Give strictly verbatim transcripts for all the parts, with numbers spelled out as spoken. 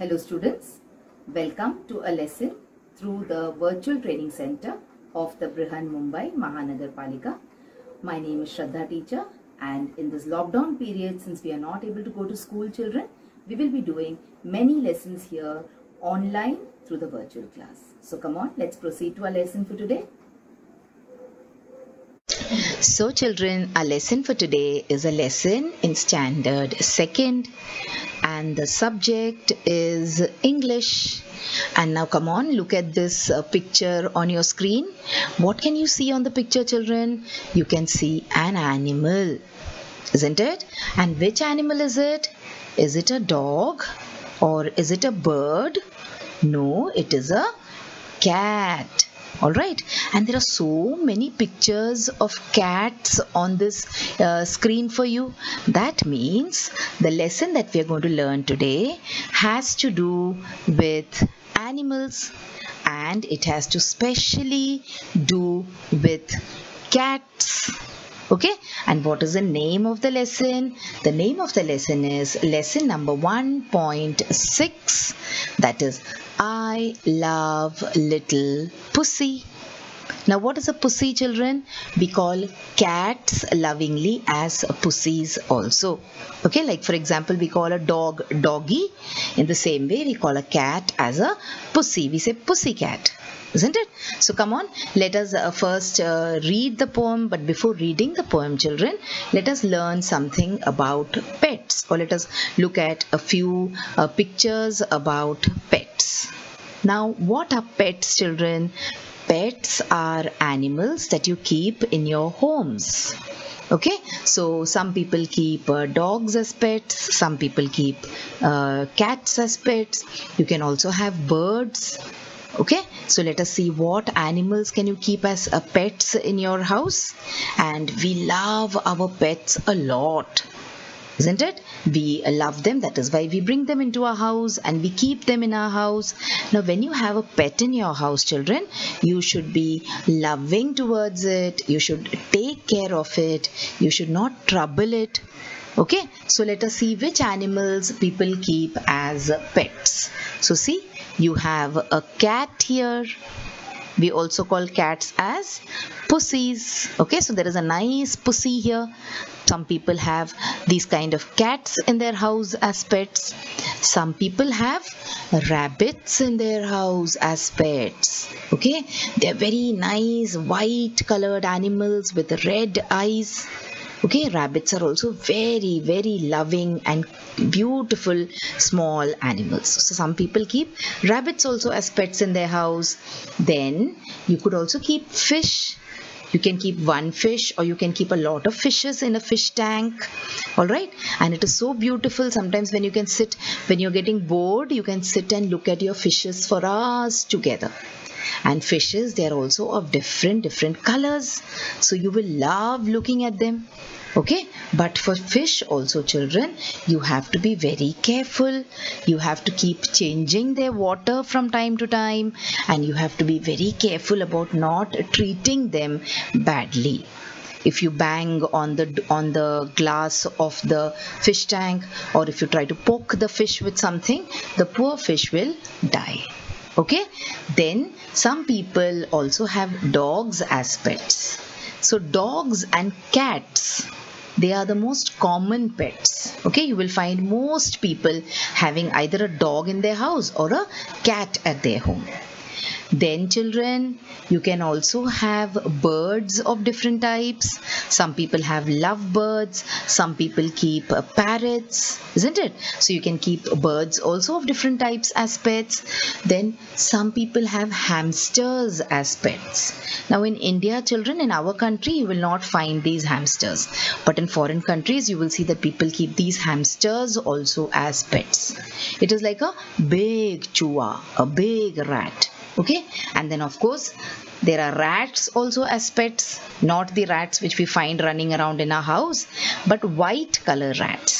Hello students, welcome to a lesson through the virtual training center of the Brihan Mumbai Mahanagar Palika. My name is Shraddha teacher, and in this lockdown period, since we are not able to go to school children, we will be doing many lessons here online through the virtual class. So come on, let's proceed to our lesson for today. So children, our lesson for today is a lesson in standard second and the subject is English. And now come on, look at this uh, picture on your screen. What can you see on the picture, children? You can see an animal, isn't it? And which animal is it? Is it a dog or is it a bird? No, it is a cat. Alright, and there are so many pictures of cats on this uh, screen for you. That means the lesson that we are going to learn today has to do with animals, and it has to specially do with cats. Okay, and what is the name of the lesson? The name of the lesson is lesson number one point six, that is I love little pussy. Now what is a pussy, children? We call cats lovingly as pussies also. Okay, like for example we call a dog doggy. In the same way we call a cat as a pussy. We say pussy cat. Isn't it? So come on, let us uh, first uh, read the poem. But before reading the poem, children, let us learn something about pets, or let us look at a few uh, pictures about pets. Now, what are pets, children? Pets are animals that you keep in your homes. Okay, so some people keep uh, dogs as pets, some people keep uh, cats as pets. You can also have birds. Okay, so let us see what animals can you keep as uh, pets in your house. And we love our pets a lot, isn't it? We love them. That is why we bring them into our house and we keep them in our house. Now when you have a pet in your house, children, you should be loving towards it. You should take care of it. You should not trouble it. Okay, so let us see which animals people keep as pets. So see, you have a cat here. We also call cats as pussies. Okay, so there is a nice pussy here. Some people have these kind of cats in their house as pets. Some people have rabbits in their house as pets. Okay, they are very nice white colored animals with red eyes. Okay, rabbits are also very, very loving and beautiful small animals. So some people keep rabbits also as pets in their house. Then you could also keep fish. You can keep one fish, or you can keep a lot of fishes in a fish tank. Alright, and it is so beautiful. Sometimes when you can sit, when you're getting bored, you can sit and look at your fishes for hours together. And fishes, they are also of different different colors, so you will love looking at them. Okay, but for fish also, children, you have to be very careful. You have to keep changing their water from time to time, and you have to be very careful about not treating them badly. If you bang on the on the glass of the fish tank, or if you try to poke the fish with something, the poor fish will die. Okay, then some people also have dogs as pets. So dogs and cats, they are the most common pets. Okay, you will find most people having either a dog in their house or a cat at their home. Then children, you can also have birds of different types. Some people have lovebirds, some people keep uh, parrots, isn't it? So you can keep birds also of different types as pets. Then some people have hamsters as pets. Now in India, children, in our country, you will not find these hamsters. But in foreign countries, you will see that people keep these hamsters also as pets. It is like a big chua, a big rat. Okay, and then of course there are rats also as pets, not the rats which we find running around in our house, but white color rats.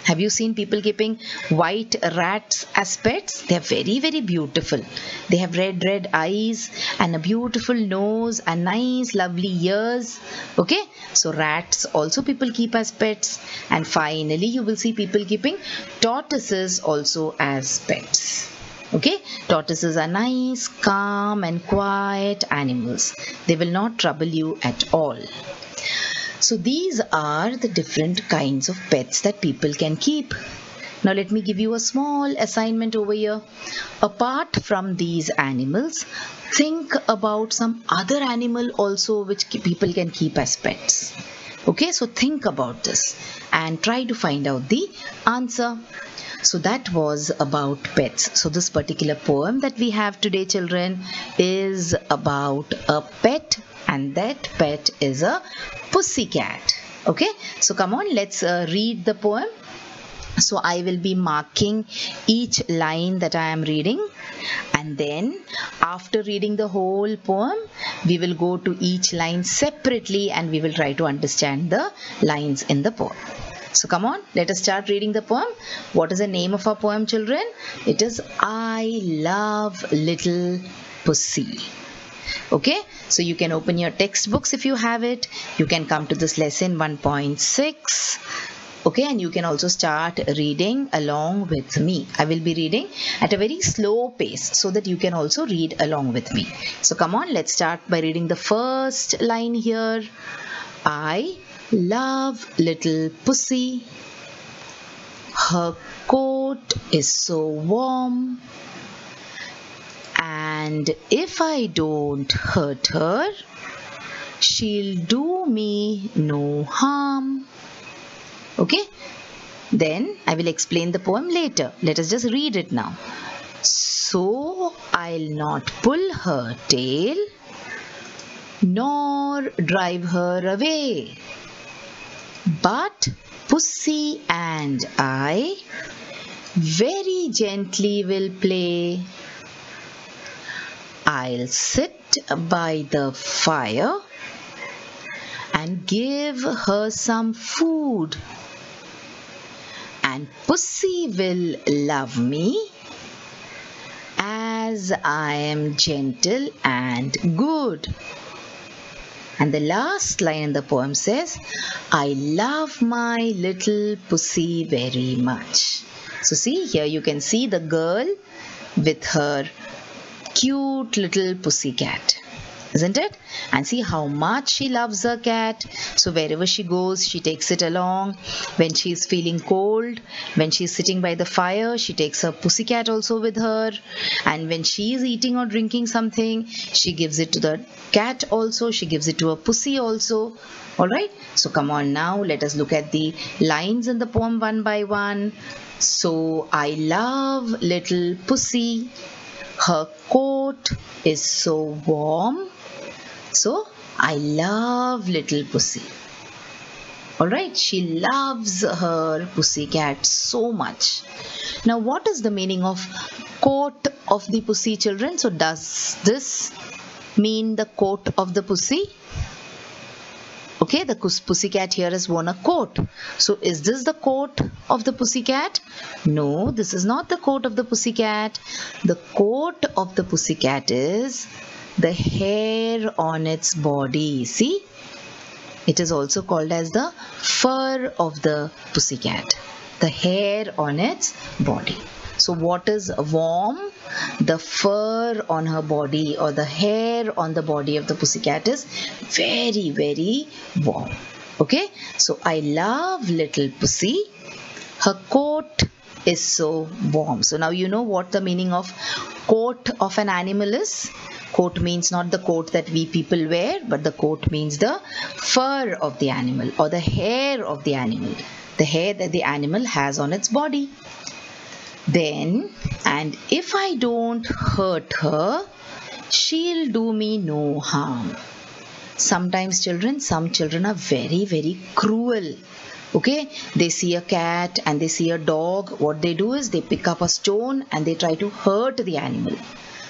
Have you seen people keeping white rats as pets? They are very, very beautiful. They have red, red eyes and a beautiful nose and nice, lovely ears. Okay, so rats also people keep as pets. And finally, you will see people keeping tortoises also as pets. Okay, tortoises are nice, calm and quiet animals. They will not trouble you at all. So these are the different kinds of pets that people can keep. Now let me give you a small assignment over here. Apart from these animals, think about some other animal also which people can keep as pets. Okay, so think about this and try to find out the answer. So that was about pets. So this particular poem that we have today, children, is about a pet, and that pet is a pussycat. Okay, so come on, let's uh, read the poem. So I will be marking each line that I am reading, and then after reading the whole poem, we will go to each line separately and we will try to understand the lines in the poem. So come on, let us start reading the poem. What is the name of our poem, children? It is I Love Little Pussy. Okay, so you can open your textbooks if you have it. You can come to this lesson one point six. Okay, and you can also start reading along with me. I will be reading at a very slow pace so that you can also read along with me. So come on, let's start by reading the first line here. I love little pussy. Her coat is so warm. And if I don't hurt her, she'll do me no harm. Okay, then I will explain the poem later. Let us just read it now. So I'll not pull her tail, nor drive her away, but Pussy and I very gently will play. I'll sit by the fire and give her some food, and Pussy will love me as I am gentle and good. And the last line in the poem says, I love my little pussy very much. So see, here you can see the girl with her cute little pussy cat, isn't it? And see how much she loves her cat. So wherever she goes, she takes it along. When she is feeling cold, when she is sitting by the fire, she takes her pussy cat also with her. And when she is eating or drinking something, she gives it to the cat also. She gives it to her pussy also. Alright, so come on now, let us look at the lines in the poem one by one. So I love little pussy. Her coat is so warm. So I love little pussy. Alright, she loves her pussycat so much. Now what is the meaning of coat of the pussy, children? So does this mean the coat of the pussy? Okay, the pussycat here has worn a coat. So is this the coat of the pussycat? No, this is not the coat of the pussycat. The coat of the pussycat is the hair on its body. See? It is also called as the fur of the pussycat. The hair on its body. So what is warm? The fur on her body or the hair on the body of the pussycat is very, very warm. Okay, so I love little pussy. Her coat is so warm. So now you know what the meaning of coat of an animal is. Coat means not the coat that we people wear, but the coat means the fur of the animal or the hair of the animal. The hair that the animal has on its body. Then, and if I don't hurt her, she'll do me no harm. Sometimes children, some children are very, very cruel. Okay, they see a cat and they see a dog. What they do is they pick up a stone and they try to hurt the animal.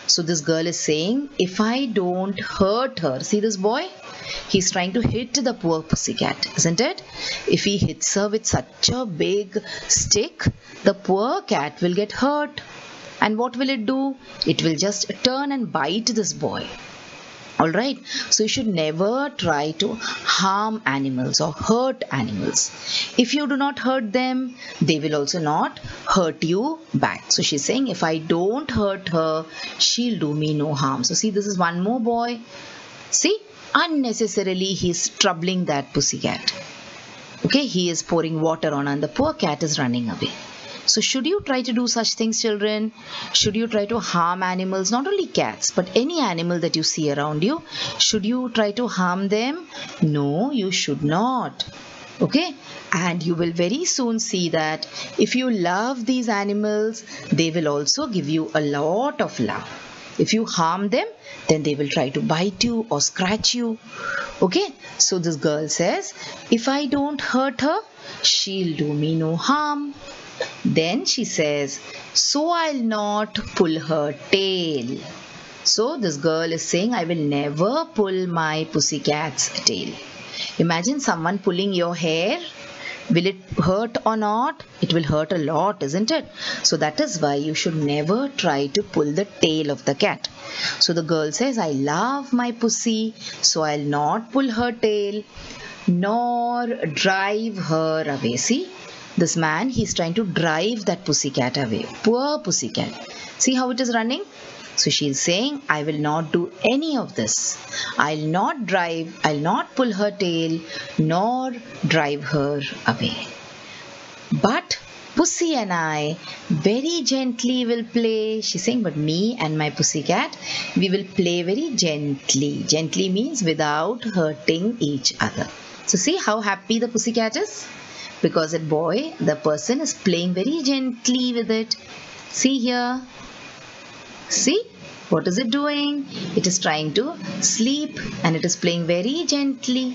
So this girl is saying, if I don't hurt her, see this boy? He's trying to hit the poor pussycat, isn't it? If he hits her with such a big stick, the poor cat will get hurt. And what will it do? It will just turn and bite this boy. Alright, so you should never try to harm animals or hurt animals. If you do not hurt them, they will also not hurt you back. So she's saying, if I don't hurt her, she'll do me no harm. So see, this is one more boy. See, unnecessarily he's troubling that pussycat. Okay, he is pouring water on and the poor cat is running away. So should you try to do such things, children? Should you try to harm animals, not only cats, but any animal that you see around you? Should you try to harm them? No, you should not. Okay? And you will very soon see that if you love these animals, they will also give you a lot of love. If you harm them, then they will try to bite you or scratch you. Okay? So this girl says, if I don't hurt her, she'll do me no harm. Then she says, so I'll not pull her tail. So this girl is saying, I will never pull my pussycat's tail. Imagine someone pulling your hair. Will it hurt or not? It will hurt a lot, isn't it? So that is why you should never try to pull the tail of the cat. So the girl says, I love my pussy, so I'll not pull her tail, nor drive her away. See? This man, he's trying to drive that pussycat away. Poor pussycat. See how it is running? So she's saying, I will not do any of this. I'll not drive, I'll not pull her tail, nor drive her away. But Pussy and I very gently will play. She's saying, but me and my pussycat, we will play very gently. Gently means without hurting each other. So see how happy the pussycat is? Because that boy, the person is playing very gently with it. See here. See? What is it doing? It is trying to sleep and it is playing very gently.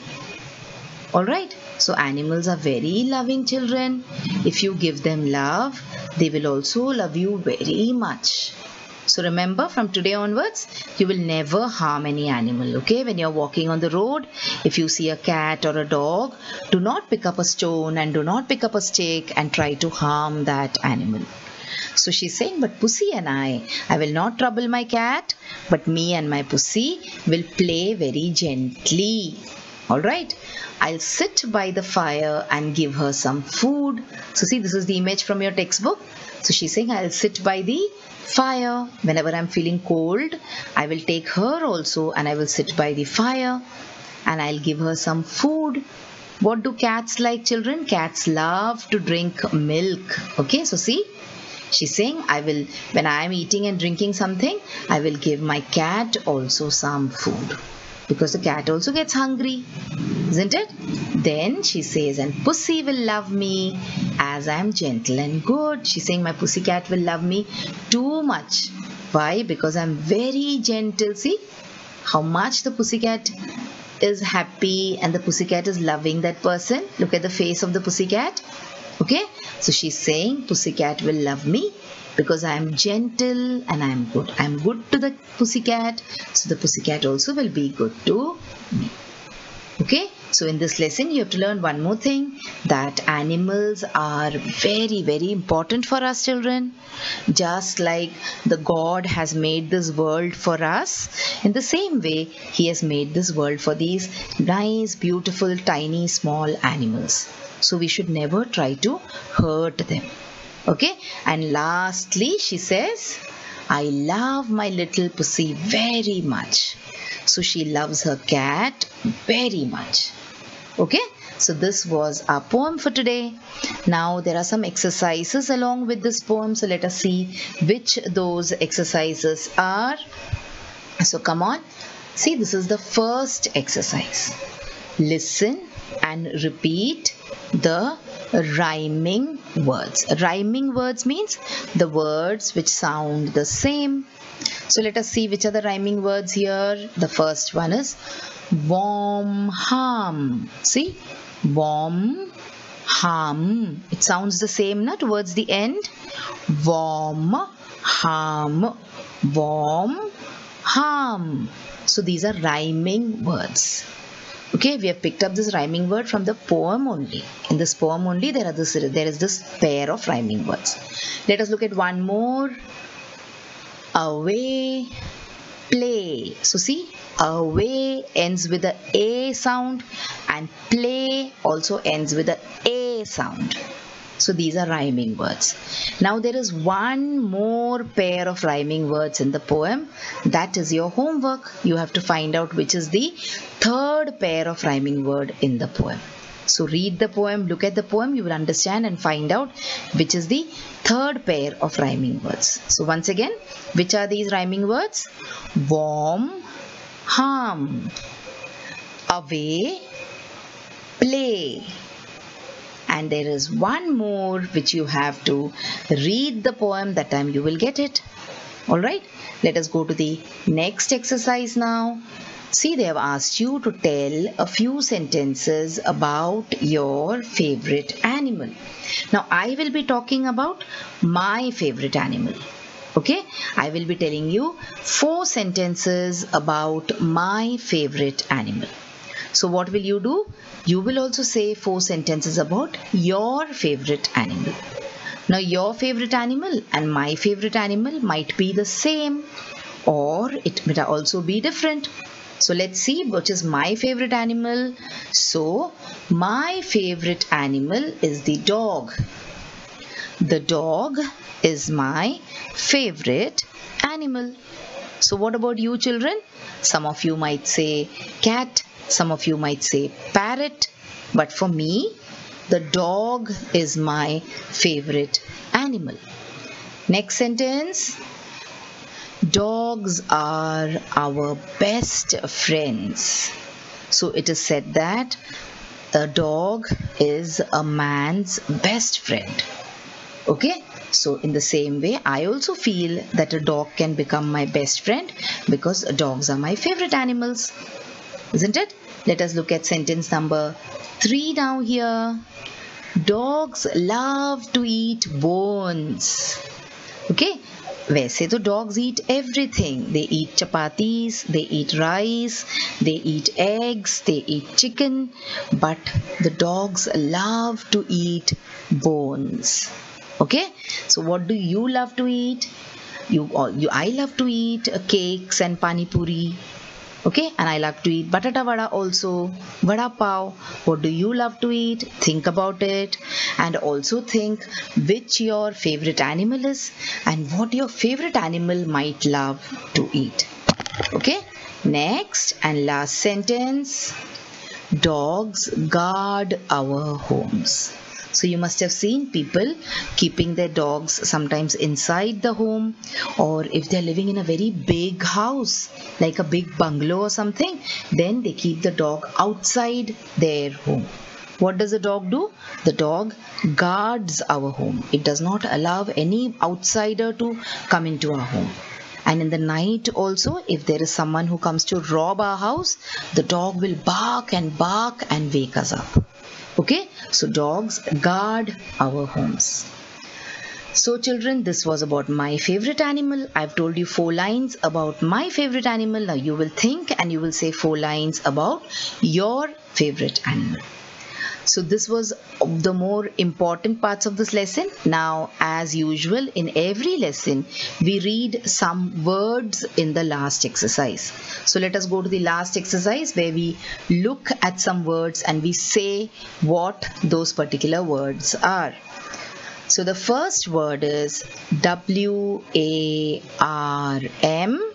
Alright. So animals are very loving children. If you give them love, they will also love you very much. So remember, from today onwards, you will never harm any animal, okay? When you're walking on the road, if you see a cat or a dog, do not pick up a stone and do not pick up a stick and try to harm that animal. So she's saying, but Pussy and I, I will not trouble my cat, but me and my Pussy will play very gently. Alright, I'll sit by the fire and give her some food. So see, this is the image from your textbook. So she's saying, I'll sit by the fire. Whenever I'm feeling cold, I will take her also and I will sit by the fire and I'll give her some food. What do cats like, children? Cats love to drink milk. Okay, so see, she's saying, I will, when I am eating and drinking something, I will give my cat also some food. Because the cat also gets hungry, isn't it? Then she says, and Pussy will love me as I am gentle and good. She's saying my pussycat will love me too much. Why? Because I'm very gentle. See how much the pussycat is happy and the pussycat is loving that person. Look at the face of the pussycat. Okay, so she's saying pussycat will love me because I am gentle and I am good. I am good to the pussycat, so the pussycat also will be good to me. Okay, so in this lesson you have to learn one more thing, that animals are very very important for us children. Just like the God has made this world for us, in the same way He has made this world for these nice, beautiful, tiny, small animals. So we should never try to hurt them. Okay, and lastly she says, I love my little Pussy very much. So she loves her cat very much. Okay, so this was our poem for today. Now there are some exercises along with this poem. So let us see which those exercises are. So come on. See, this is the first exercise. Listen and repeat the rhyming words. Rhyming words means the words which sound the same. So let us see which are the rhyming words here. The first one is warm, harm. See, warm, Hum. It sounds the same na towards the end. Warm, hum, warm, hum. So these are rhyming words. Okay, we have picked up this rhyming word from the poem only. In this poem only there are this there is this pair of rhyming words. Let us look at one more. Away, play. So see, away ends with the A sound and play also ends with the A sound. So these are rhyming words. Now there is one more pair of rhyming words in the poem. That is your homework. You have to find out which is the third pair of rhyming word in the poem. So read the poem, look at the poem, you will understand and find out which is the third pair of rhyming words. So once again, which are these rhyming words? Warm, hum, away, play. And there is one more which you have to read the poem, that time you will get it. Alright, let us go to the next exercise now. See, they have asked you to tell a few sentences about your favorite animal. Now, I will be talking about my favorite animal. Okay, I will be telling you four sentences about my favorite animal. So what will you do? You will also say four sentences about your favorite animal. Now, your favorite animal and my favorite animal might be the same, or it might also be different. So let's see which is my favorite animal. So my favorite animal is the dog. The dog is my favorite animal. So what about you children? Some of you might say cat, some of you might say parrot, but for me, the dog is my favorite animal. Next sentence. Dogs are our best friends. So it is said that a dog is a man's best friend. Okay, so in the same way, I also feel that a dog can become my best friend because dogs are my favorite animals. Isn't it? Let us look at sentence number three down here. Dogs love to eat bones. Okay. वैसे तो dogs eat everything. They eat chapatis, they eat rice, they eat eggs, they eat chicken, but the dogs love to eat bones. Okay, so what do you love to eat? You, you I love to eat cakes and pani puri. Okay, and I love to eat batata vada also, vada pav. What do you love to eat? Think about it and also think which your favorite animal is and what your favorite animal might love to eat. Okay, next and last sentence. Dogs guard our homes. So you must have seen people keeping their dogs sometimes inside the home, or if they're living in a very big house, like a big bungalow or something, then they keep the dog outside their home. What does the dog do? The dog guards our home. It does not allow any outsider to come into our home. And in the night also, if there is someone who comes to rob our house, the dog will bark and bark and wake us up. Okay, so dogs guard our homes. So children, this was about my favorite animal. I've told you four lines about my favorite animal. Now you will think and you will say four lines about your favorite animal. So this was the more important parts of this lesson. Now, as usual, in every lesson, we read some words in the last exercise. So let us go to the last exercise where we look at some words and we say what those particular words are. So the first word is W A R M,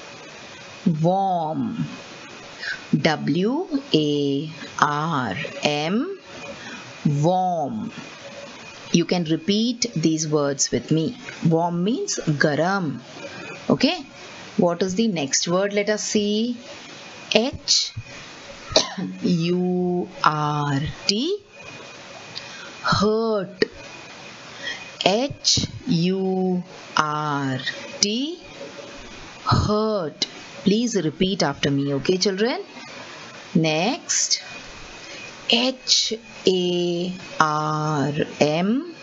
warm. W A R M, warm. You can repeat these words with me. Warm means garam. Okay. What is the next word? Let us see. H U R T, hurt. H U R T, hurt. Please repeat after me, okay children? Next, H A R M,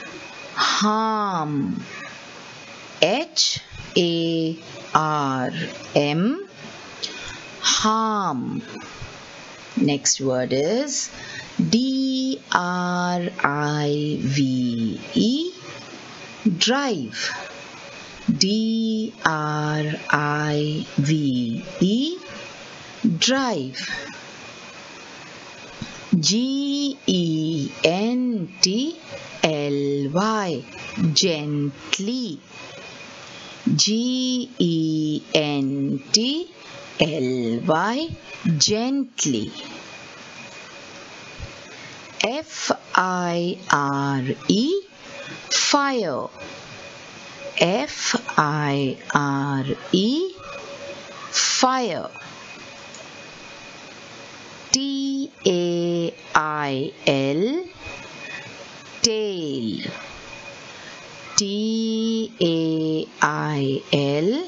harm. H A R M, harm. Next word is D R I V E, drive. D R I V E, drive. G E N T L Y, gently. G E N T L Y, gently. F I R E, fire. F I R E, fire. T A I L, tail. T A I L,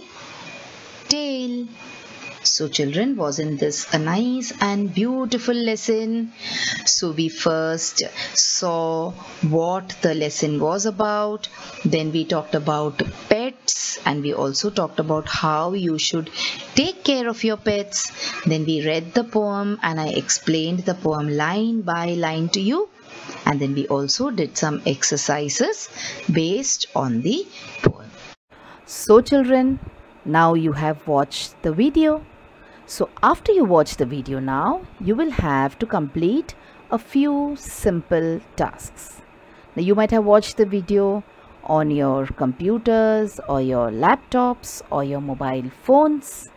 tail. So children, wasn't this a nice and beautiful lesson? So we first saw what the lesson was about, then we talked about pets, and we also talked about how you should take care of your pets. Then we read the poem and I explained the poem line by line to you. And then we also did some exercises based on the poem. So children, now you have watched the video. So after you watch the video now, you will have to complete a few simple tasks. Now you might have watched the video on your computers or your laptops or your mobile phones.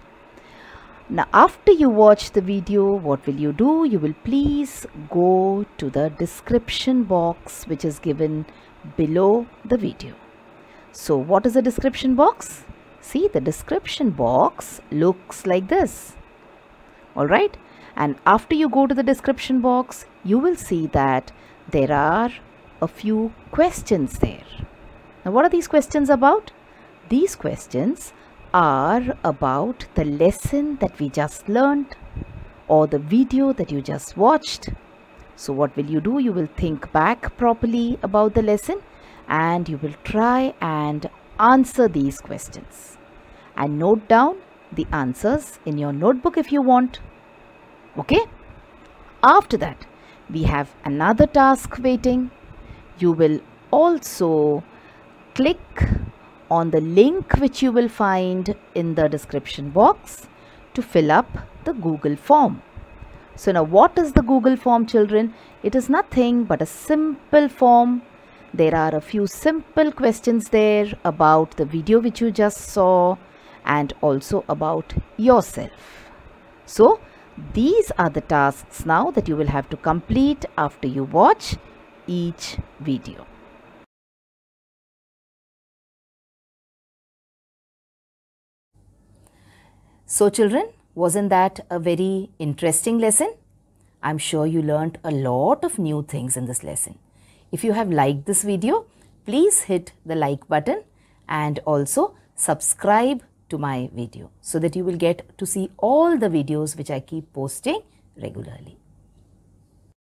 Now after you watch the video, what will you do? You will please go to the description box which is given below the video. So what is the description box? See, the description box looks like this. Alright, and after you go to the description box, you will see that there are a few questions there. Now what are these questions about? These questions are about the lesson that we just learned or the video that you just watched. So what will you do? You will think back properly about the lesson and you will try and answer these questions and note down the answers in your notebook if you want. Okay? After that, we have another task waiting. You will also click on the link which you will find in the description box to fill up the Google form. So now what is the Google form, children? It is nothing but a simple form. There are a few simple questions there about the video which you just saw and also about yourself. So these are the tasks now that you will have to complete after you watch each video. So children, wasn't that a very interesting lesson? I'm sure you learnt a lot of new things in this lesson. If you have liked this video, please hit the like button and also subscribe to my video so that you will get to see all the videos which I keep posting regularly.